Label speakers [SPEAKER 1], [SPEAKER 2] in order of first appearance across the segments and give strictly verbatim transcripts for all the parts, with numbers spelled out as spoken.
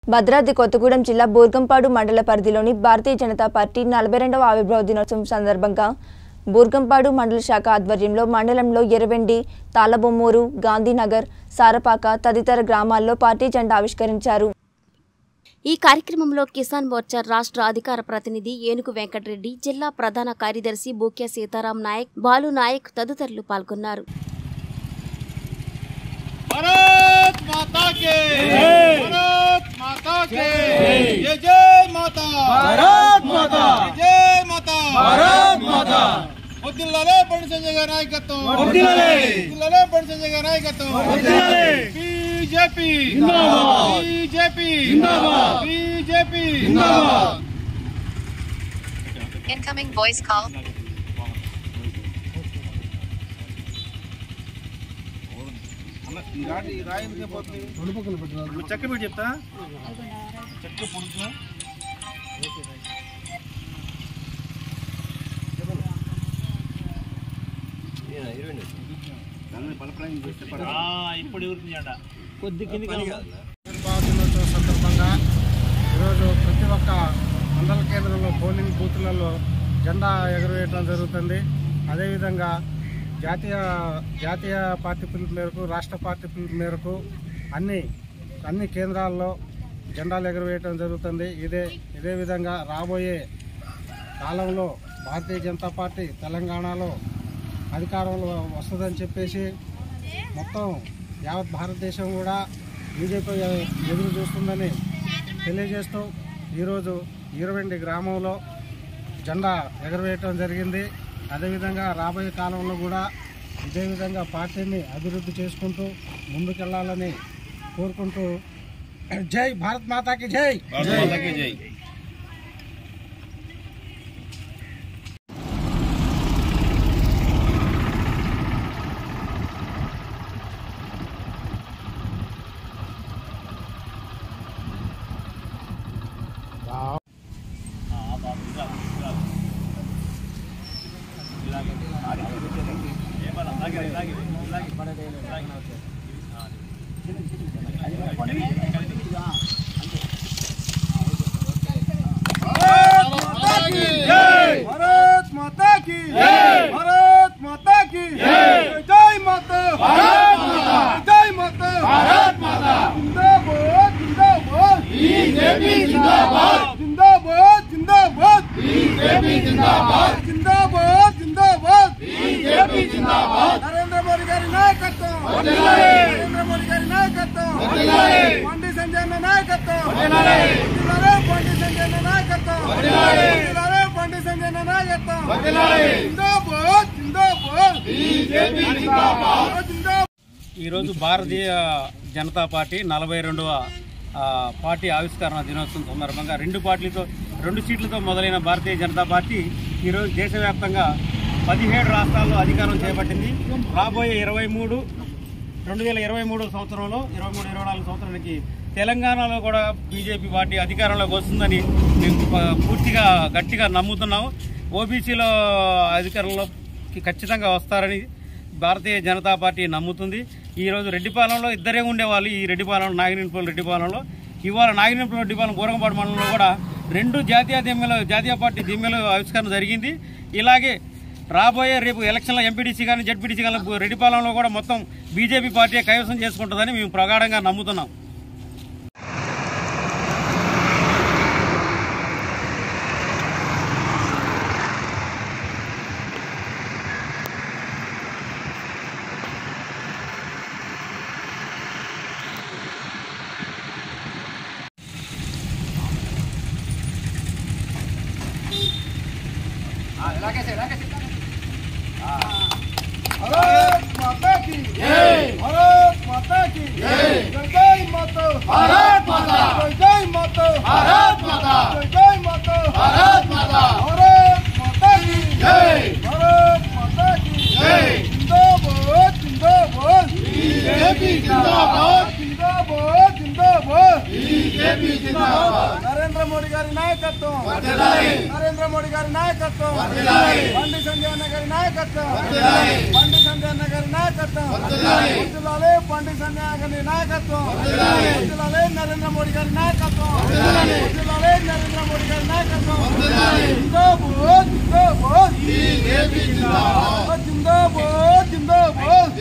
[SPEAKER 1] భద్రాద్రి కొత్తగూడెం జిల్లా బూర్గంపాడు మండల పరిధిలోని భారతీయ జనతా పార్టీ నలభై రెండవ ఆవిర్భావ దినోత్సవం సందర్భంగా బూర్గంపాడు మండల శాఖ ఆధ్వర్యంలో మండలంలో ఎర్రవెండి, తాళబొమ్మూరు, గాంధీనగర్, సారపాక తదితర గ్రామాల్లో పార్టీ జెండా ఆవిష్కరించారు.
[SPEAKER 2] ఈ కార్యక్రమంలో కిసాన్ మోర్చా రాష్ట్ర అధికార ప్రతినిధి ఏనుగు వెంకటరెడ్డి, జిల్లా ప్రధాన కార్యదర్శి బూక్య సీతారాం నాయక్, బాలు నాయక్ తదితరులు పాల్గొన్నారు.
[SPEAKER 3] भारत माता के भारत माता के जय जय माता भारत माता जय माता भारत माता वद्दिल्लाले पंडित संजय गारी नायकत्వం वद्दिल्लाले वद्दिल्लाले पंडित संजय गारी नायकत्వం वद्दिल्लाले बीजेपी जिंदाबाद बीजेपी जिंदाबाद बीजेपी जिंदाबाद
[SPEAKER 4] incoming voice call
[SPEAKER 3] చెక్క పెట్టి చెప్తా చెక్క పొడుగు ఇప్పుడు కొద్ది కింది
[SPEAKER 5] సందర్భంగా ఈరోజు ప్రతి ఒక్క మండల కేంద్రంలో పోలింగ్ బూత్లలో జెండా ఎగురవేయడం జరుగుతుంది. అదేవిధంగా జాతీయ జాతీయ పార్టీ పిలుపు మేరకు, రాష్ట్ర పార్టీ పిలుపు మేరకు అన్ని అన్ని కేంద్రాల్లో జెండాలు ఎగురవేయటం జరుగుతుంది. ఇదే ఇదే విధంగా రాబోయే కాలంలో భారతీయ జనతా పార్టీ తెలంగాణలో అధికారంలో వస్తుందని చెప్పేసి మొత్తం యావత్ భారతదేశం కూడా బీజేపీ ఎదురు చూస్తుందని తెలియజేస్తూ ఈరోజు ఈరవెండి గ్రామంలో జెండా ఎగురవేయటం జరిగింది. అదేవిధంగా రాబోయే కాలంలో కూడా ఇదే విధంగా పార్టీని అభివృద్ధి చేసుకుంటూ ముందుకెళ్లాలని కోరుకుంటూ జై భారత్ మాతాకి జై జై.
[SPEAKER 3] भारत माता की भारत माता की जय माता भारत माता जय माता भारत माता जिंदाबाद जिंदाबाद बीजेपी जिंदाबाद जिंदाबाद जिंदाबाद बीजेपी जिंदाबाद जिंदाबाद जिंदाबाद बीजेपी जिंदाबाद नरेंद्र मोदी गारी नायकत्వం వర్ధిల్లాలి नरेंद्र मोदी गारी नायकत्వం వర్ధిల్లాలి పండిత సంజయ్ నాయకత్వం వర్ధిల్లాలి వర్ధిల్లాలి పండిత సంజయ్ నాయకత్వం వర్ధిల్లాలి వర్ధిల్లాలి పండిత సంజయ్ నాయకత్వం వర్ధిల్లాలి జిందాబాద్ జిందాబాద్ బీజేపీ జిందాబాద్ జిందాబాద్.
[SPEAKER 6] ఈరోజు భారతీయ జనతా పార్టీ నలభై రెండవ పార్టీ ఆవిష్కరణ దినోత్సవం సందర్భంగా రెండు పార్టీలతో రెండు సీట్లతో మొదలైన భారతీయ జనతా పార్టీ ఈరోజు దేశవ్యాప్తంగా పదిహేడు రాష్ట్రాల్లో అధికారం చేపట్టింది. రాబోయే ఇరవై మూడు రెండు వేల ఇరవై మూడు సంవత్సరంలో ఇరవై మూడు ఇరవై నాలుగు సంవత్సరానికి తెలంగాణలో కూడా బీజేపీ పార్టీ అధికారంలోకి వస్తుందని మేము పూర్తిగా గట్టిగా నమ్ముతున్నాము. ఓబీసీలో అధికారంలోకి ఖచ్చితంగా వస్తారని భారతీయ జనతా పార్టీ నమ్ముతుంది. ఈరోజు రెడ్డిపాలెంలో ఇద్దరే ఉండేవాళ్ళు. ఈ రెడ్డిపాలెంలో నాగినేనిపల్లి రెడ్డిపాలెంలో ఇవాళ నాగినేనిపల్లి రెడ్డిపాలెం బూరగంపాడు మండలంలో కూడా రెండు జాతీయ దిమ్మెలు జాతీయ పార్టీ దిమ్మెలు ఆవిష్కరణ జరిగింది. ఇలాగే రాబోయే రేపు ఎలక్షన్లో ఎంపీడీసీ కానీ జడ్పీడీసీ కానీ రెడ్డిపాలెంలో కూడా మొత్తం బీజేపీ పార్టీ కైవసం చేసుకుంటుందని మేము ప్రగాఢంగా నమ్ముతున్నాం.
[SPEAKER 3] भारत माता की जय भारत माता की जय जय माता भारत माता जय माता भारत माता जय माता भारत माता भारत माता की जय भारत माता की जय जिंदाबाद जिंदाबाद बीजेपी जिंदाबाद जिंदाबाद जिंदाबाद बीजेपी जिंदाबाद नरेंद्र మోడీ గారి నాయకత్వం, నరేంద్ర మోడీ గారి నాయకత్వం, బండి సంజయ్ అన్న గారి నాయకత్వం, బండి సంజయ్ అన్న గారి నాయకత్వం, వర్ధిల్లాలి బండి సంజయ్ అన్న గారి నాయకత్వం, వర్ధిల్లాలి నరేంద్ర మోడీ గారి నాయకత్వం, వర్ధిల్లాలి నరేంద్ర మోడీ గారి నాయకత్వం, జిందాబాద్ జిందాబాద్ జిందాబాద్ జిందాబాద్.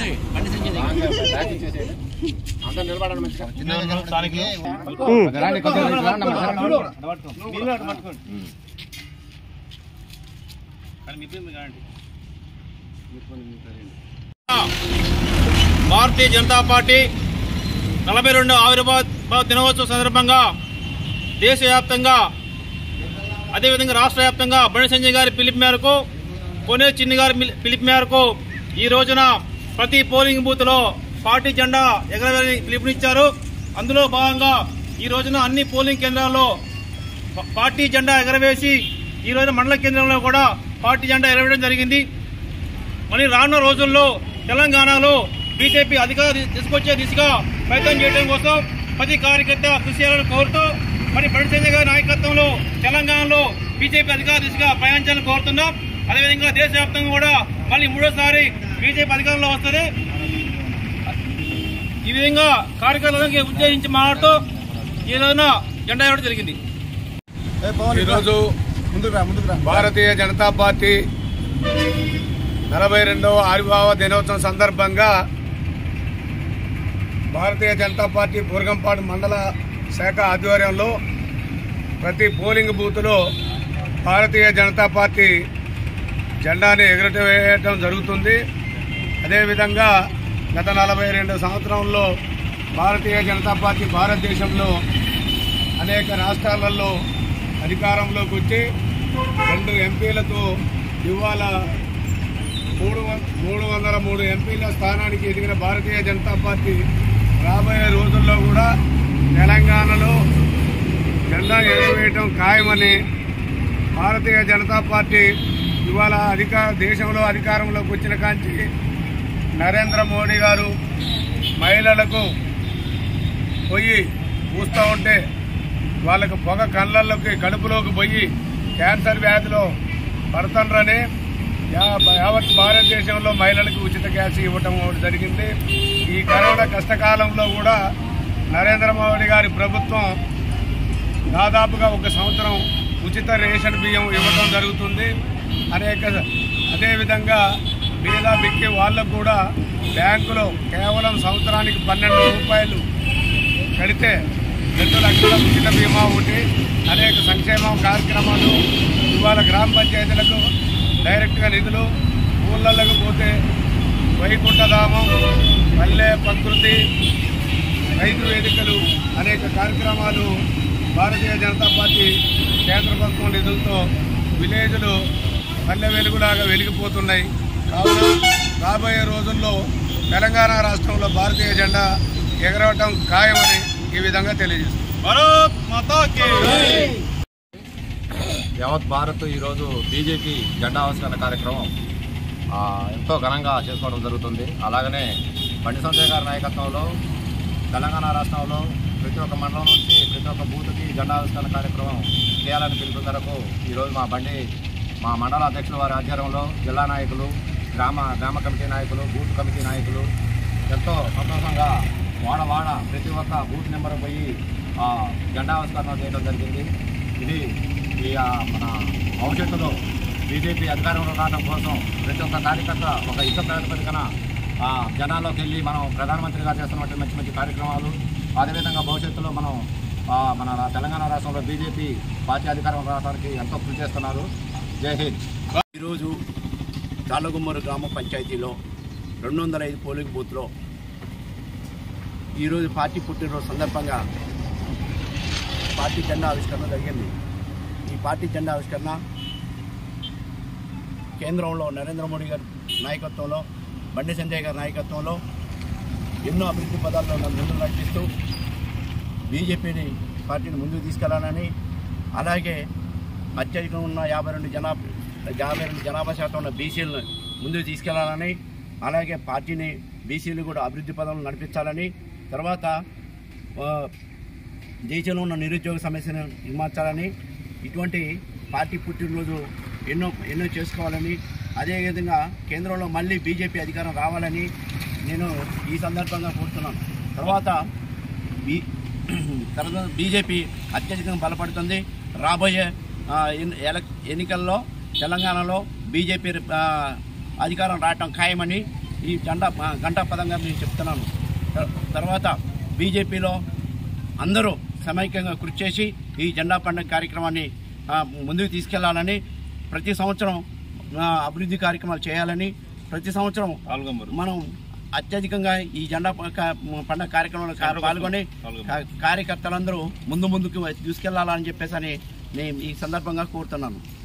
[SPEAKER 6] భారతీయ జనతా పార్టీ నలభై రెండు ఆవిర్భావ దినోత్సవ సందర్భంగా దేశవ్యాప్తంగా అదేవిధంగా రాష్ట్ర వ్యాప్తంగా బండి సంజయ్ గారి పిలుపు మేరకు, కొనే చిన్ని గారి పిలుపు మేరకు ఈ రోజున ప్రతి పోలింగ్ బూత్ లో పార్టీ జెండా ఎగరవేయాలని పిలుపునిచ్చారు. అందులో భాగంగా ఈ రోజున అన్ని పోలింగ్ కేంద్రాల్లో పార్టీ జెండా ఎగరవేసి ఈ రోజున మండల కేంద్రంలో కూడా పార్టీ జెండా ఎగరవేయడం జరిగింది. మరి రానున్న రోజుల్లో తెలంగాణలో బీజేపీ అధికారం తీసుకొచ్చే దిశగా ప్రయత్నం చేయడం కోసం ప్రతి కార్యకర్త కృషి చేయాలని కోరుతూ మరి బండి సంజయ్ గారి నాయకత్వంలో తెలంగాణలో బీజేపీ అధికార దిశగా ప్రయాణించాలని కోరుతున్నాం. అదేవిధంగా దేశవ్యాప్తంగా కూడా మళ్ళీ మూడోసారి బీజేపీ అధికారంలో వస్తుంది. ఈ విధంగా కార్యకర్తలకు ఉద్దేశించి మాట్లాడుతూ ఈ రోజున జెండా ఇవ్వడం జరిగింది.
[SPEAKER 3] ఈరోజు భారతీయ జనతా పార్టీ నలభై రెండవ ఆవిర్భావ దినోత్సవం సందర్భంగా భారతీయ జనతా పార్టీ బూర్గంపాడు మండల శాఖ ఆధ్వర్యంలో ప్రతి పోలింగ్ బూత్లో భారతీయ జనతా పార్టీ జెండాని ఎగరవేయడం జరుగుతుంది. అదేవిధంగా గత నలభై రెండు సంవత్సరంలో భారతీయ జనతా పార్టీ భారతదేశంలో అనేక రాష్ట్రాలలో అధికారంలోకి వచ్చి రెండు ఎంపీలతో ఇవాళ మూడు మూడు వందల మూడు ఎంపీల స్థానానికి ఎదిగిన భారతీయ జనతా పార్టీ రాబోయే రోజుల్లో కూడా తెలంగాణలో జెండా ఎగరవేయడం ఖాయమని భారతీయ జనతా పార్టీ ఇవాళ అధికార దేశంలో అధికారంలోకి వచ్చిన కాంచి నరేంద్ర మోడీ గారు మహిళలకు పోయి పూస్తూ ఉంటే వాళ్ళకు పొగ కళ్ళల్లోకి కడుపులోకి పోయి క్యాన్సర్ వ్యాధిలో పడుతుండ్రని యావత్ భారతదేశంలో మహిళలకు ఉచిత గ్యాస్ ఇవ్వటం జరిగింది. ఈ కరోనా కష్టకాలంలో కూడా నరేంద్ర మోడీ గారి ప్రభుత్వం దాదాపుగా ఒక సంవత్సరం ఉచిత రేషన్ బియ్యం ఇవ్వడం జరుగుతుంది. అనేక అదేవిధంగా పేద బిక్కి వాళ్ళకు కూడా బ్యాంకులో కేవలం సంవత్సరానికి పన్నెండు రూపాయలు కడితే రెండు లక్షల ఉచిత బీమా ఒకటి, అనేక సంక్షేమ కార్యక్రమాలు ఇవాళ గ్రామ పంచాయతీలకు డైరెక్ట్గా నిధులు, ఊళ్ళకు పోతే వైకుంఠధామం, పల్లె ప్రకృతి, రైతు వేదికలు అనేక కార్యక్రమాలు భారతీయ జనతా పార్టీ కేంద్ర ప్రభుత్వం నిధులతో విలేజ్లు పల్లె వెలుగులాగా వెలిగిపోతున్నాయి. కావున రాబోయే రోజుల్లో తెలంగాణ రాష్ట్రంలో భారతీయ జెండా ఎగరవటం ఖాయమని ఈ విధంగా తెలియజేస్తుంది.
[SPEAKER 6] భారత్ మాతా కీ జై.
[SPEAKER 4] యావత్ భారత్ ఈరోజు బీజేపీ జెండా ఆవిష్కరణ కార్యక్రమం ఎంతో ఘనంగా చేసుకోవడం జరుగుతుంది. అలాగనే బండి సంజయ్ గారి నాయకత్వంలో తెలంగాణ రాష్ట్రంలో ప్రతి ఒక్క మండలం నుంచి ప్రతి ఒక్క బూత్కి జెండా ఆవిష్కరణ కార్యక్రమం చేయాలని పిలుపు మేరకు ఈరోజు మా బండి మా మండల అధ్యక్షుల వారి ఆధ్వర్యంలో జిల్లా నాయకులు, గ్రామ గ్రామ కమిటీ నాయకులు, బూత్ కమిటీ నాయకులు ఎంతో సంతోషంగా వాడ వాడ ప్రతి ఒక్క బూత్ నెంబర్ పోయి జెండా ఆవిష్కరణ చేయడం జరిగింది. ఇది ఈ మన భవిష్యత్తులో బీజేపీ అధికారంలో రావడం కోసం ప్రతి ఒక్క కార్యకర్త ఒక యుద్ధ ప్రాతిపదికన జనాల్లోకి వెళ్ళి మనం ప్రధానమంత్రిగా చేస్తున్నటువంటి మంచి మంచి కార్యక్రమాలు, అదేవిధంగా భవిష్యత్తులో మనం మన తెలంగాణ రాష్ట్రంలో బీజేపీ పార్టీ అధికారం రావడానికి ఎంతో కృషి చేస్తున్నారు. జై హింద్.
[SPEAKER 7] ఈరోజు తాళ్ళగుమ్మరు గ్రామ పంచాయతీలో రెండు వందల ఐదు పోలింగ్ బూత్లో ఈరోజు పార్టీ పుట్టినరోజు సందర్భంగా పార్టీ జెండా ఆవిష్కరణ జరిగింది. ఈ పార్టీ జెండా ఆవిష్కరణ కేంద్రంలో నరేంద్ర మోడీ గారి నాయకత్వంలో, బండి సంజయ్ గారి నాయకత్వంలో ఎన్నో అభివృద్ధి పదాల్లో నన్ను ముందుకు నడిపిస్తూ బీజేపీని పార్టీని ముందుకు తీసుకెళ్లాలని, అలాగే అత్యధికంగా ఉన్న యాభై రెండు జనాభా యాభై రెండు జనాభా శాతం ఉన్న బీసీలను ముందుకు తీసుకెళ్లాలని, అలాగే పార్టీని బీసీలు కూడా అభివృద్ధి పదంలో నడిపించాలని, తర్వాత దేశంలో ఉన్న నిరుద్యోగ సమస్యను నిర్మించాలని, ఇటువంటి పార్టీ పుట్టినరోజు ఎన్నో ఎన్నో చేసుకోవాలని, అదేవిధంగా కేంద్రంలో మళ్ళీ బీజేపీ అధికారం రావాలని నేను ఈ సందర్భంగా కోరుతున్నాను. తర్వాత బీ తర్వాత బీజేపీ అత్యధికంగా బలపడుతుంది. రాబోయే ఎన్నికల్లో తెలంగాణలో బీజేపీ అధికారం రావటం ఖాయమని ఈ జెండా గంటా పదంగా నేను చెప్తున్నాను. తర్వాత బీజేపీలో అందరూ సమైక్యంగా కృషి చేసి ఈ జెండా పండుగ కార్యక్రమాన్ని ముందుకు తీసుకెళ్లాలని, ప్రతి సంవత్సరం అభివృద్ధి కార్యక్రమాలు చేయాలని, ప్రతి సంవత్సరం మనం అత్యధికంగా ఈ జెండా పండుగ కార్యక్రమంలో పాల్గొని కార్యకర్తలందరూ ముందు ముందుకు తీసుకెళ్లాలని చెప్పేసి అని నేను ఈ సందర్భంగా కోరుతున్నాను.